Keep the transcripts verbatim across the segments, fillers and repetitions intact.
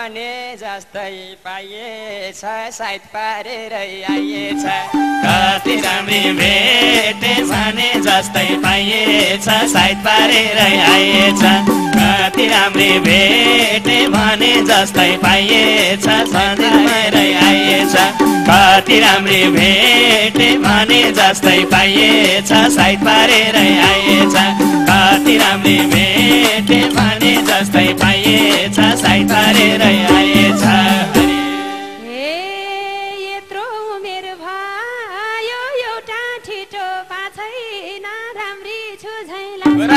भने जस्तै पाइएछ सायद पारेरै आइएछ कति राम्री भेटे भने जस्तै पाइएछ सायद पारेरै आइएछ कति राम्री भेटे भने जस्तै पाइएछ सधैँरै आइएछ कति राम्री भेटे भने जस्तै पाइएछ सायद पारेरै आइएछ कति राम्री भेटे भने जस्तै पाइएछ सायद पारेरै आइएछ ए यत्रो उमेर भयो एउटा ठिटो पाछैन राम्री छु झैँ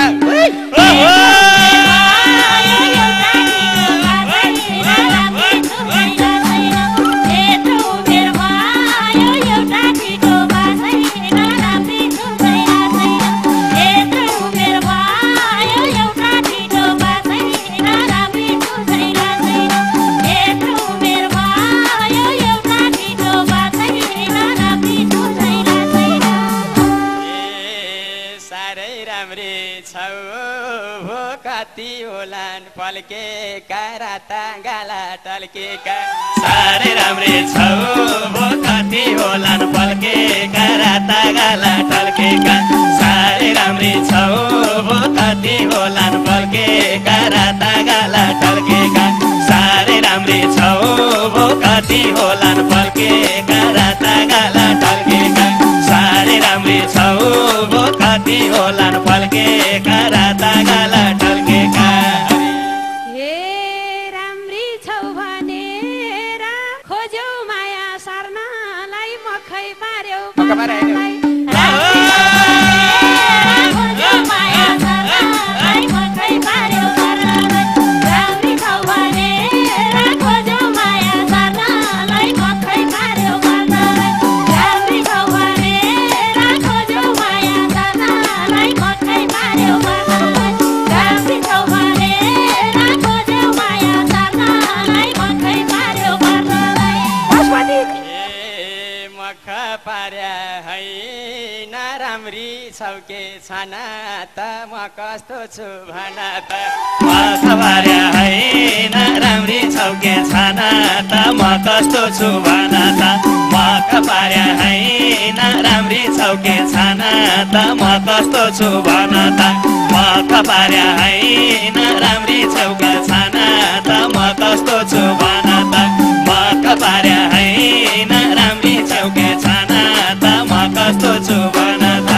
पल्केका राता गाला टल्केका साह्रै राम्री छौ भो कति होलान् पल्केका राता गाला टल्केका साह्रै राम्री छौ भो कति होलान् पल्केका राता गाला टल्केका साह्रै राम्री छौ भो कति होलान् पल्केका राता गाला टल्केका साह्रै राम्री छौ भो कति होलान् पल्केका राता गाला टल्केका छौके छाना त म कस्तो छु भन त म खबर्या हैन राम्री छौके छाना त म कस्तो छु भन त म खबर्या हैन राम्री छौके छाना त म कस्तो छु भन त म खबर्या हैन राम्री छौके छाना त म कस्तो छु भन त म खबर्या हैन राम्री छौके छाना त म कस्तो छु भन त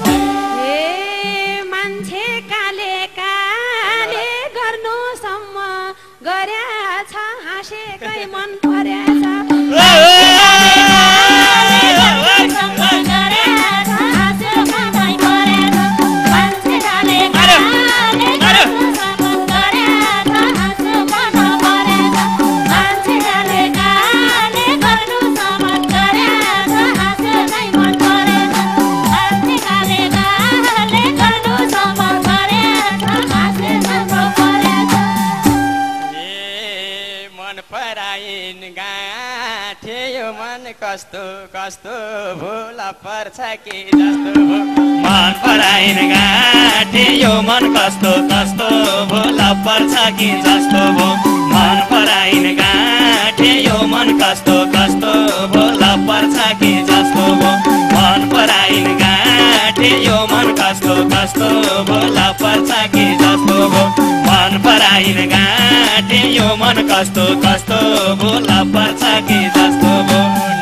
कस्तो कस्तो भुल पर्छ कि जस्तो मन पराइन गाँठे यो मन कस्तो कस्तो भुल पर्छ कि जस्तो भो मन पराइन गाँठे यो मन कस्तो कस्तो भुल पर्छ कि जस्तो भो मन पराइन गाँठे यो मन कस्तो कस्तो भुल पर्छ कि जस्तो भो मन पराइन गाँठे यो मन कस्तो कस्तो भुल पर्छ कि जस्तो भो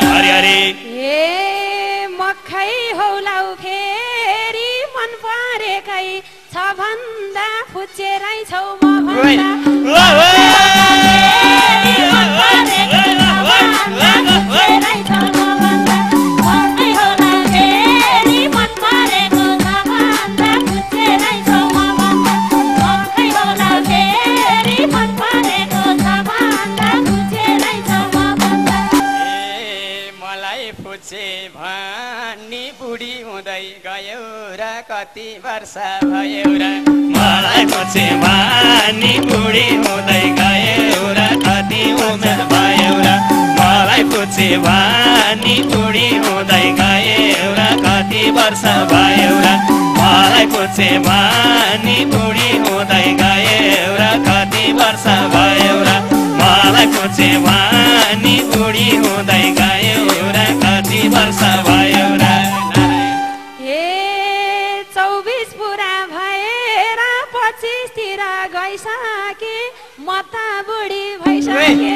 ए मखै हौलाउ फेरि मन परेकै छ भन्दा फुच्चेरै छौ म कति वर्ष भयो र मलाई पछि मानी बुढी हुँदै गयो र कति उमेर भयो र मलाई पछि मानी बुढी हुँदै गयो र कति वर्ष भयो र मलाई पछि मानी बुढी हुँदै गयो र कति वर्ष भयो र मलाई सोचे वानी बुढी हुँदै गयो र कति वर्ष भयो र हे चौबिस पुरा भएर पच्चिसतिर गइसके म त बुढी भइसके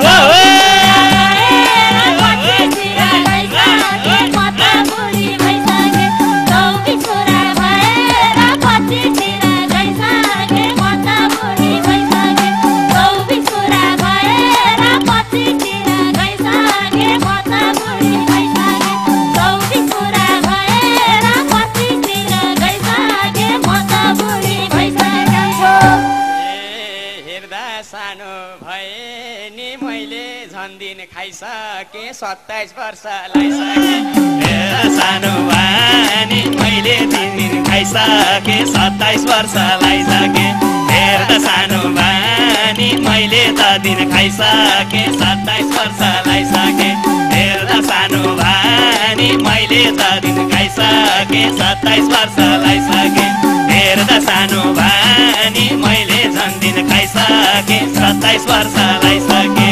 खाइसके सत्ताइस वर्ष लाइसके सानो बानी मैले तिन दिन खाइसके सत्ताइस वर्ष लाइसके हेर्दा सानो बानी मैले त दिन खाइसके सत्ताइस वर्ष लाइसके हेर्दा सानो बानी मैले त दिन खाइसके सत्ताइस वर्ष लाइसके हेर्दा सानो बानी मैले झन् दिन खाइसके सत्ताइस वर्ष लाइसके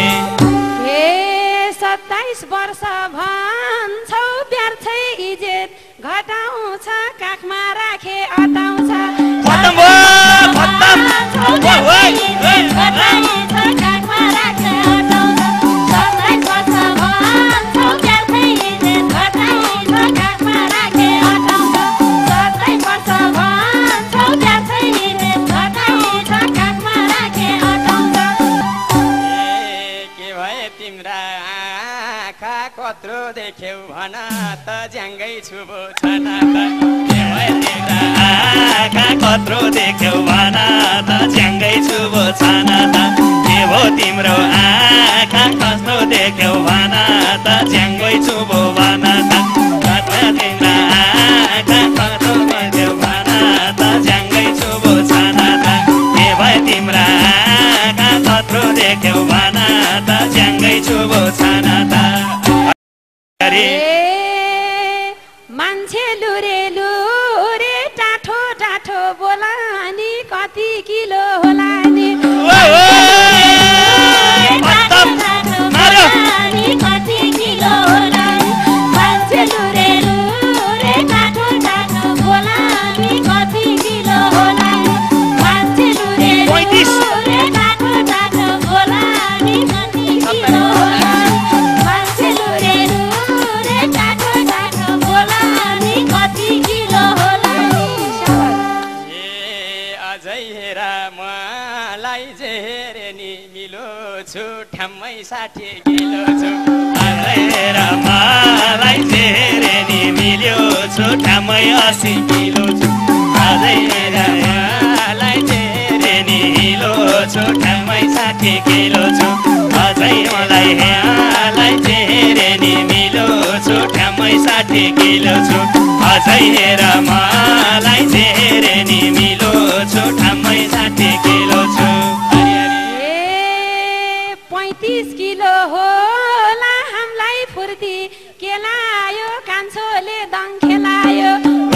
सत्ताइस वर्ष भन्छौ व्यर्थै इज्जत घटाउँछ काखमा राखे अटाउँछ खत्तम भयो खत्तम काखमा राखे अटाउँछ सत्ताइस वर्ष भन्छौ व्यर्थै इज्जत घटाउँछ काखमा राखे अटाउँछ सत्ताइस वर्ष भन्छौ व्यर्थै इज्जत घटाउँछ काखमा राखे अटाउँछ के भए तिम्रा कत्रो देख्यौ भन त ज्याङ्गै छुबो छन त के भए तिम्रा आँखा कत्रो देख्यौ भन त ज्याङ्गै छुबो छन त के भो तिम्रो आँखा कत्रो देख्यौ भन त ज्याङ्गै छुबो भन त कत्रो तिम्रा आँखा कत्रो देख्यौ भन त ज्याङ्गै छुबो छन त के भए तिम्रा आँखा कत्रो देख्यौ भन त ज्याङ्गै छुबो छन त मान्छे लुरे लुरे टाठो टाठो बोला नि कति किलो होला नि कति किलो होला मान्छे लुरे लुरे टाठो टाठो बोला नि कति किलो होला मान्छे लुरे लुरे टाठो टाठो बोला नि कति किलो होला ठम्मै साठी किलो छु हेर मलाई धेरै नि मिल्यो छु ठम्मै असी किलो छु अझै हेर मलाई धेरै नि हिलो छु ठम्मै साठी किलो छु अझै मलाई हेलाई धेरै नि मिलो छु ठम्मै साठी किलो छु अझै हेर मलाई धेरै नि मिलो छु ठम्मै साठी किलो छु पैँतिस किलो होला हामीलाई फुर्ती केलायो कान्छोले दङ खेलायो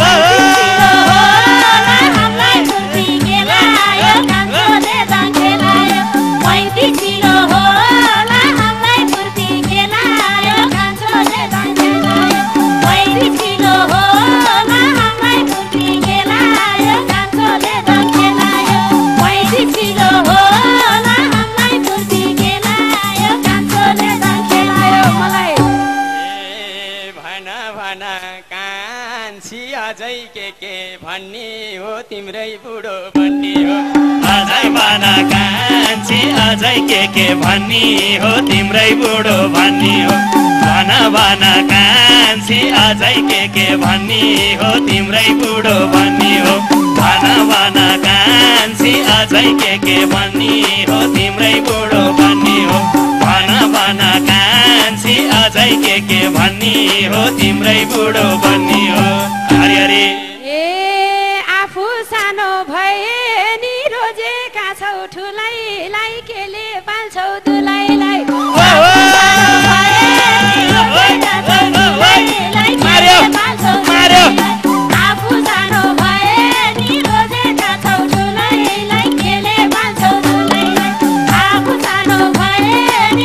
हामीलाई फुर्ती केलायो कान्छोले दङ खेलायो पैँतिस किलो होला हामीलाई फुर्ती केलायो कान्छोले दङ खेलायो पैँतिस किलो होला हामीलाई फुर्ती केलायो कान्छोले दङ खेलायो पैँतिस किलो होला हामीलाई फुर्ती अझै के के भन्ने हो तिम्रै बुढो भन्ने हो अझै भन कान्छी अझै के के भन्ने हो तिम्रै बुढो भन्ने हो भन भन कान्छी अझै के के भन्ने हो तिम्रै बुढो भन्ने हो भन भन कान्छी अझै के के भन्ने हो तिम्रै बुढो भन्ने हो भन भन कान्छी अझै के के भन्ने हो तिम्रै बुढो भन्ने हो हरि हरि ए आफू सानो भए नि रोजेका छौ ठुलाइलाई केले पाल्छौ दुलाइलाई आफू सानो भए नि रोजेका छौ ठुलाइलाई केले पाल्छौ दुलाइलाई आफू सानो भए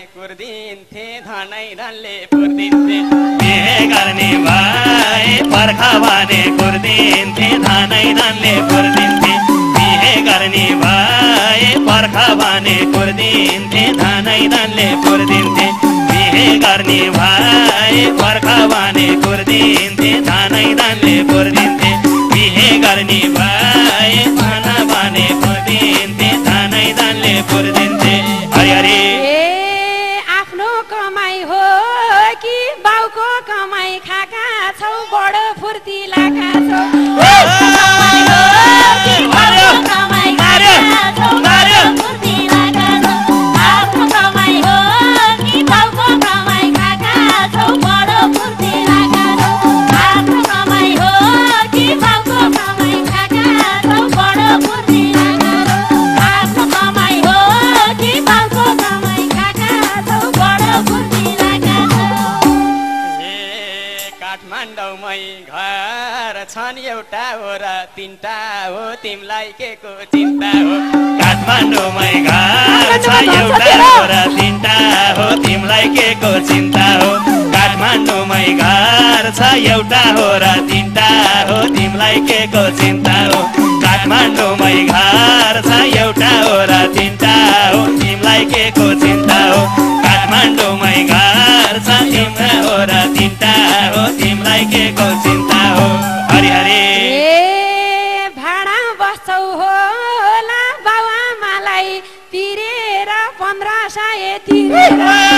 कुर्दिन्थे धनै धनले पुर्दिन्थे बिहे गर्ने भए पर्खा भने कुर्दिन्थे धनै धनले पुर्दिन्थे बिहे गर्ने भए पर्खा भने कुर्दिन्थे धनै धनले पुर्दिन्थे बिहे गर्ने भए पर्खा भने कुर्दिन्थे धनै धनले पुर्दिन्थे बिहे गर्ने भए भना भने पुर्दिन्थे धनै धनले पुर्दिन्थे हरि हरि आफ्नो कमाई हो कि बाउको कमाई खाका छौ बडो फुर्ती लागा छौ कमाई हो कि बाउको कमाई खाका छौ बडो फुर्ती लागा छौ आफ्नो कमाई हो कि बाउको कमाई खाका छौ बडो फुर्ती लागा छौ आफ्नो कमाई हो कि बाउको कमाई खाका छौ बडो फुर्ती लागा छौ आफ्नो कमाई हो कि बाउको कमाई खाका छौ बडो फुर्ती लागा छौ ए काठमाडौँमै घर छन् एउटा हो र तिनटा हो तिमीलाई के को चिन्ता हो काठमाडौँमै घर छ एउटा हो र तिनटा हो तिमीलाई के को चिन्ता हो काठमाडौँमै घर छ एउटा हो र तिनटा हो तिमीलाई के को चिन्ता हो काठमाडौँमै घर छ एउटा हो र तिनटा हो तिमीलाई के को चिन्ता हो काठमाडौँमै घर छ एउटा हो र तिनटा हो तिमीलाई के को चिन्ता हो हरि हरि ए भाडा बस्छौ होला बाउआमालाई तिरेर पन्ध्र सय तिरेर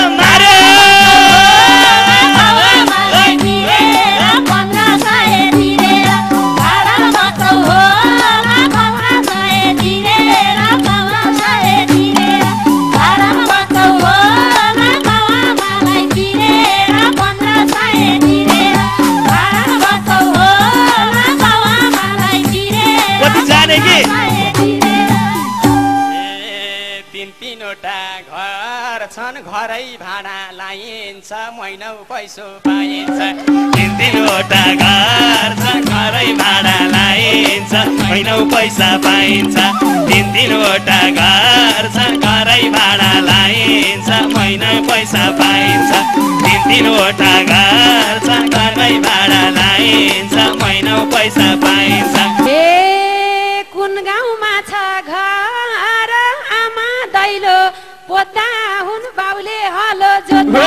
बाउआमालाई तिरेर पन्ध्र सय तिरेर भाडा बस्छौ होला बाउआमालाई तिरेर पन्ध्र सय तिरेर भाडा बस्छौ होला बाउआमालाई तिरेर पन्ध्र सय तिरेर भाडा बस्छौ होला बाउआमालाई तिरेर कति जाने कि ए तिन तिनवटा घर छन् घरै भाडा लाइन्छ महिनौ पैसो पाइन्छ तिन तिनवटा घर छ घरै भाडा लाइन्छ महिनौ पैसा पाइन्छ तिन तिनवटा घर छ घरै भाडा लाइन्छ महिनौ पैसा पाइन्छ तिन तिनवटा घर छ घरै भाडा लाइन्छ महिनौ पैसा पाइन्छ ए कुन गाउँमा छ घर आमा दैलो पोता हुन् बाउले हलो जोत्दा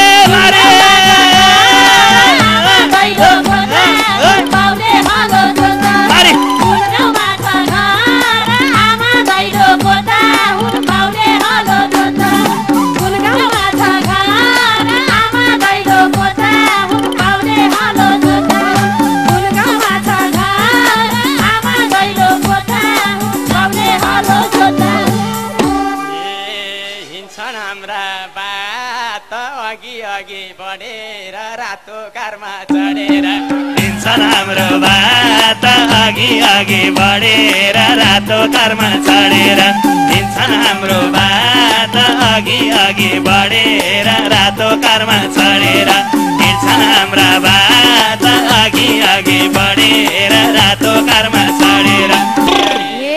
आमा दैलो पोता हुन् बाउले हलो जोत्दा कुन गाउँमा छ घर आमा दैलो पोता हुन् बाउले हलो जोत्दा कुन गाउँमा छ घर आमा दैलो पोता हुन् बाउले हलो जोत्दा कुन गाउँमा छ घर आमा दैलो पोता हुन् बाउले हलो जोत्दा ए हिँड्छन् हाम्रा बात अघि अघि बढेर रातो कारमा चढेर हिँड्छन् हाम्रो बात अघि अघि बढेर रातो कारमा चढेर हिँड्छन् हाम्रो बात अघि अघि बढेर रातो कारमा चढेर हिँड्छन् हाम्रा बात अघि अघि बढेर रातो कारमा चढेर ए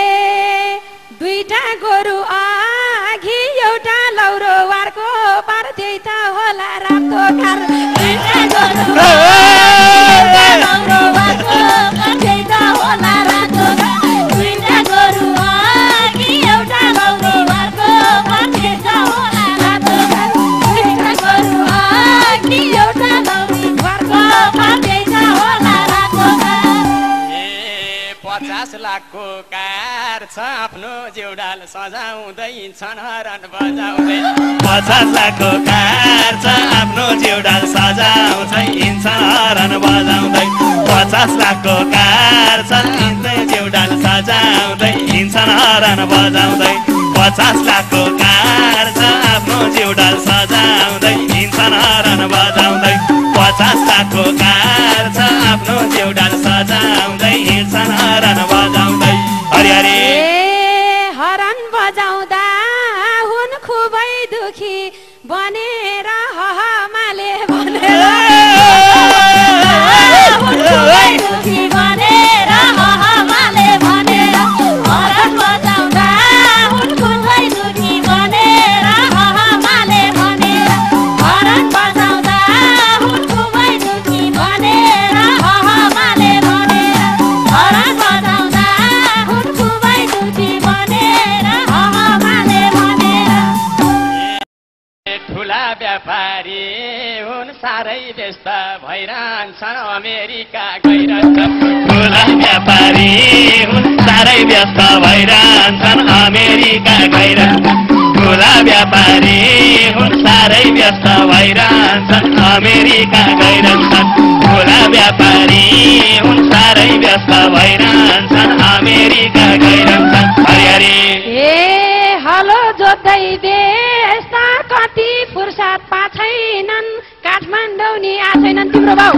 दुईटा गोरु अघि एउटा लौरो वारको पार त्यही त होला रातो कार दुईटा गोरु एउटा लौरो वारको पार त्यही त होला रातो कार दुईटा गोरु अघि एउटा लौरो वारको पार त्यही त होला रातो कार दुईटा गोरु अघि एउटा लौरो वारको पार त्यही त होला रातो कार ए पचास लाखको कार छ आफ्नो जिउडाल सजाउँदै हिँड्छन् हरन बजाउँदै पचास लाखको कार छ आफ्नो जिउडाल सजाउँदै हिँड्छन् हरन बजाउँदै पचास लाखको कार छ आफ्नो जिउडाल सजाउँदै हिँड्छन् हरन बजाउँदै पचास लाखको कार छ आफ्नो जिउडाल सजाउँदै हिँड्छन् हरन बजाउँदै पचास लाखको कार छ आफ्नो जिउडाल सजाउँदै हिँड्छन् हरन बजाउँदै हरि हरि ए हरन बजाउँदा हुन खुबै दुखी बनेर हहमाले भनेर हुन खुबै दुखी बनेर हहमाले भनेर हरन बजाउँदा हुन खुबै दुखी बनेर हहमाले व्यस्त भइरहन्छन् अमेरिका गइरहन्छन् फुला व्यापारी हुन् साह्रै व्यस्त भइरहन्छन् अमेरिका गइरहन्छन् फुला व्यापारी हुन् साह्रै व्यस्त भइरहन्छन् अमेरिका गइरहन्छन् फुला व्यापारी हुन् साह्रै व्यस्त भइरहन्छन् अमेरिका गइरहन्छन् हरिहरी ए हलो जोत्दै व्यस्त कति फुर्सद पाछैनन् काठमाडौँ नि आछैनन् तिम्रो बाउ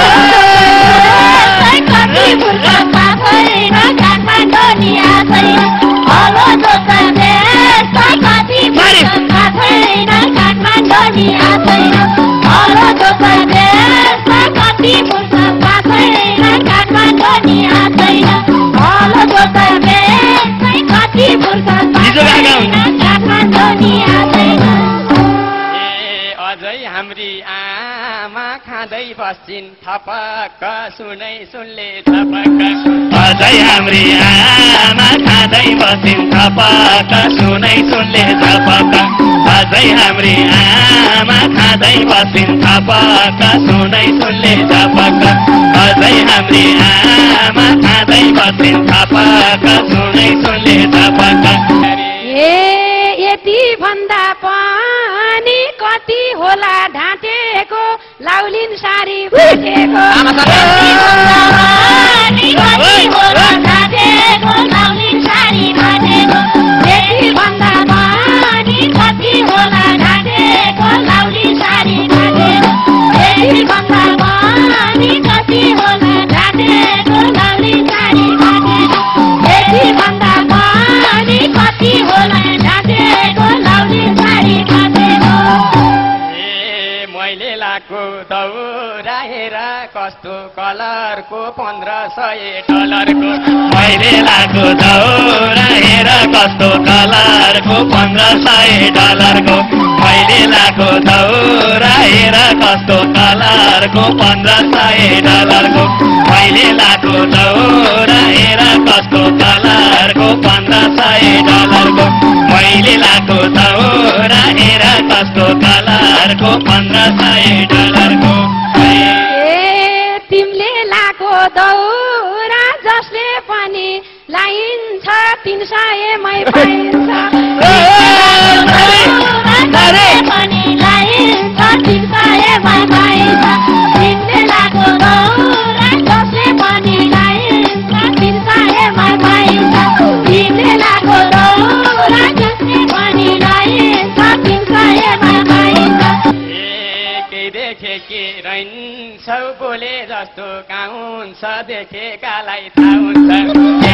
कति फुर्सद पाछैनन् काठमाडौँ नि आछैनन् हलो जोत्दै व्यस्त कति फुर्सद पाछैनन् काठमाडौँ नि आछैनन् हलो जोत्दै व्यस्त कति फुर्सद पाछैनन् काठमाडौँ नि आछैनन् हलो जोत्दै व्यस्त कति फुर्सद पाछैनन् काठमाडौँ नि आछैनन् ए अझै हाम्री आमा खाँदै बस्छिन् थपक्क सुनै सुनले थपक्क अझै हाम्री आमा खाँदै बसिन् थपक्क सुनै सुनले थपक्क अझै हाम्री आमा खाँदै बसिन् थपक्क सुनै सुनले थपक्क अझै हाम्री आमा खाँदै बसिन् थपक्क सुनै सुनले थपक्क ए यति भन्दा पनि कति होला ढाँटेको लाउलिन सारी फुटेको कति होला ढाँटेको लाउलिन सारी फाटेको यति भन्दा पनि कति होला ढाँटेको लाउलिन सारी फाटेको यति भन्दा पनि कति होला ढाँटेको लाउलिन सारी फाटेको यति भन्दा पनि कति होला ढाँटेको लाउलिन सारी फाटेको ए मैले लाएको दौरा हेर कस्तो कलरको पन्ध्र सय डलरको मैले लाएको दौरा हेर कस्तो कलरको पन्ध्र सय डलरको मैले लाएको दौरा हेर कस्तो कलरको पन्ध्र सय डलरको मैले लाएको दौरा हेर कस्तो कलरको पन्ध्र सय डलरको मैले लाएको दौरा हेर कस्तो कलरको पन्ध्र सय डलरको ए तिमीले लाएको दौरा जसले पनि लाइन्छ तिन सयमै पाइन्छ जसले पनि लाइन्छ तिन सयमै पाइन्छ तिमीले लाएको दौरा जसले पनि लाइन्छ तिन सयमै पाइन्छ तिमीले लाएको दौरा जसले पनि लाइन्छ तिन सयमै पाइन्छ ए के देखे के रहन्छौ बोले जस्तो कहाँ हुन्छ देखेकालाई थाहा हुन्छ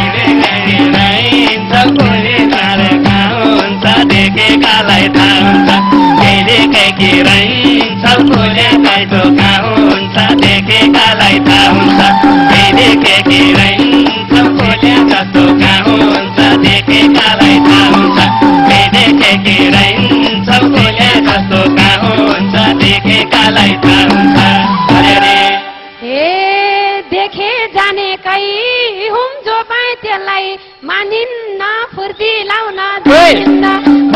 देखेकालाई थाहा हुन्छ देखेकी रहन्छ बोले जस्तो कहाँ हुन्छ देखेकालाई थाहा हुन्छ देखेकी रहन्छ बोले जस्तो कहाँ हुन्छ देखेकालाई थाहा हुन्छ देखेकी रहन्छ बोले जस्तो कहाँ हुन्छ देखेकालाई थाहा हुन्छ ए देखे जाने कै हुम जो पाए त्यसलाई मानिन्न फुर्ती लाउन जानिन्न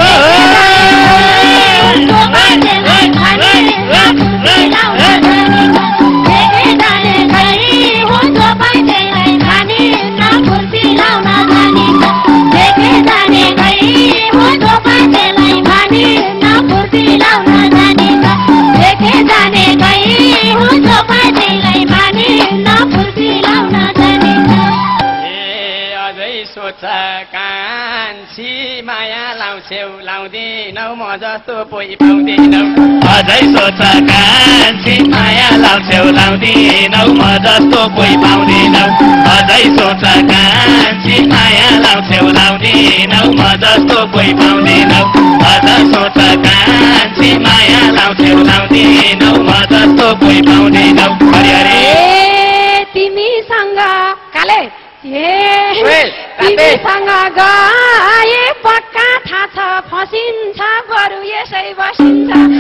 जो पाए त्यसलाई मानिन्न फुर्ती लाउन जानिन्न देखे जाने कै हुम जो पाए त्यसलाई मानिन्न फुर्ती लाउन जानिन्न देखे जाने कै हुम जो पाए त्यसलाई मानिन्न फुर्ती लाउन जानिन्न देखे जाने कै हुम जो पाए त्यसलाई मानिन्न फुर्ती लाउन जानिन्छ ए अझै सोच कान्छी माया लाउँछौ लाउँदिनौ म जस्तो पोइ पाउँदिनौ अझै सोच कान्छी माया लाउँछौ लाउँदिनौ म जस्तो कोही पाउँदिनौ अझै सोच कान्छी माया लाउँछौ लाउँदिनौ म जस्तो कोही पाउँदिनौ अझ सोच कान्छी माया लाउँछौ लाउँदिनौ म जस्तो कोही पाउँदिनौ हरिहरी ए तिमीसँग काले ए तिमीसँग गए पक्का थाहा छ फसिन्छ बरु यसै बसिन्छ